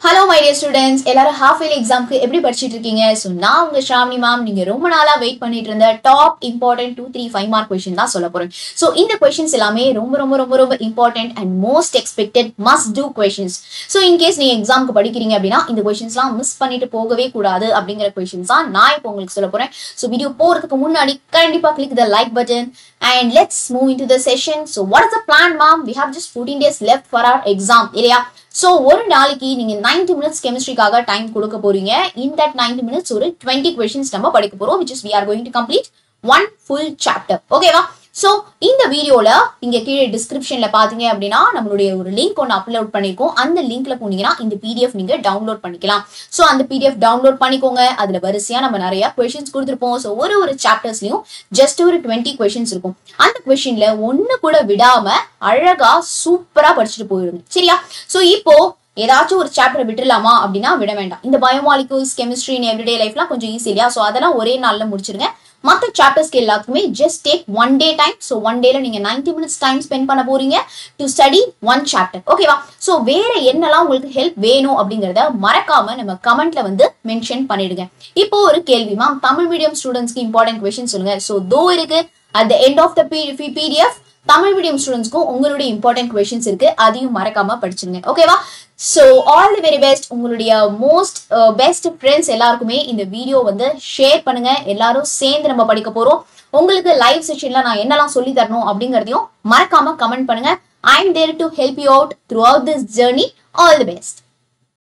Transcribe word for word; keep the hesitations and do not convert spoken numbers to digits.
Hello my dear students, எல்லாரும் half yearly examக்கு எப்படி படிச்சிட்டு இருக்கீங்க? So நான் உங்க ஷாமினி மேம், நீங்க ரொம்ப நாளா வெயிட் பண்ணிட்டு இருந்த top important two three five mark question தான் சொல்ல போறேன். So இந்த क्वेश्चंस எல்லாமே ரொம்ப ரொம்ப ரொம்ப ரொம்ப important and most expected must do questions. So in case நீங்க எக்ஸாம்க்கு படிக்கிறீங்க அப்படினா இந்த क्वेश्चंஸ்லாம் மிஸ் பண்ணிட்டு போகவே கூடாது அப்படிங்கற क्वेश्चंस தான் நான் இப்போ உங்களுக்கு சொல்ல போறேன். So வீடியோ போறதுக்கு முன்னாடி கண்டிப்பா click the like button and let's move into the session. So what is the plan ma'am? We have just fourteen days left for our exam. இல்லையா? So ஒரு நாளைக்கு நீங்க ninety minutes chemistryக்காக டைம் கொடுக்க போறீங்க. In that ninety minutes ஒரு twenty questions நம்ம படிக்க போறோம், which is we are going to complete one full chapter. ஓகேவா? So இந்த வீடியோல இங்க கீழே டிஸ்கிரிப்ஷன்ல பாத்தீங்க அப்படின்னா நம்மளுடைய ஒரு லிங்க் ஒன்னு அப்லோட் பண்ணிருக்கோம். அந்த லிங்க்ல போனீங்கன்னா இந்த P D F நீங்க டவுன்லோட் பண்ணிக்கலாம். சோ அந்த P D F டவுன்லோட் பண்ணிக்கோங்க. அதுல வரிசையா நம்ம நிறைய क्वेश्चंस கொடுத்திருப்போம். சோ ஒரு ஒரு சாப்டர்ஸ்லயும் ஜஸ்ட் ஒரு twenty questions இருக்கும். அந்த क्वेश्चनல ஒன்னு கூட விடாம அழகா சூப்பரா படிச்சிட்டு போயிடுங்க. சரியா? சோ இப்போ ஏதாச்சும் ஒரு சாப்டர் விட்டுலாமா அப்படினா விட வேண்டாம். இந்த பயோமாலிகுல்ஸ், கெமிஸ்ட்ரி இன் எவ்ரிடே லைஃப்லாம் கொஞ்சம் ஈஸி இல்லையா? சோ அதெல்லாம் ஒரே நாள்ல முடிச்சிடுங்க. மத்த சாப்டர்ஸ்க்கு எல்லாத்துக்குமே just take one day time. So one dayல நீங்க ninety minutes time spend பண்ண போறீங்க to study one chapter. ஓகேவா? சோ வேற என்னலாம் உங்களுக்கு ஹெல்ப் வேணும் அப்படிங்கறத மறக்காம நம்ம கமெண்ட்ல வந்து மென்ஷன் பண்ணிடுங்க. இப்போ ஒரு கேள்வி மேம், தமிழ் மீடியம் ஸ்டூடண்ட்ஸ்க்கு இம்பார்ட்டன்ட் क्वेश्चन சொல்லுங்க. சோ தோ இருக்கு at the end of the P D F Tamil medium ஸ்டூடண்ட்ஸ்க்கும் உங்களுடைய இம்பார்ட்டன்ட் क्वेश्चंस இருக்கு, அதையும் மறக்காம படிச்சிடுங்க. ஓகேவா? So all the very best. உங்களுடைய மோஸ்ட் பெஸ்ட் ஃப்ரெண்ட்ஸ் எல்லாருக்குமே இந்த வீடியோ வந்து ஷேர் பண்ணுங்க. எல்லாரும் சேர்ந்து நம்ம படிக்க போறோம். உங்களுக்கு லைவ் செஷன்ல நான் என்னெல்லாம் சொல்லி தரணும் அப்படிங்கறதையும் மறக்காம கமெண்ட் பண்ணுங்க. I am there to help you out throughout this journey. All the best.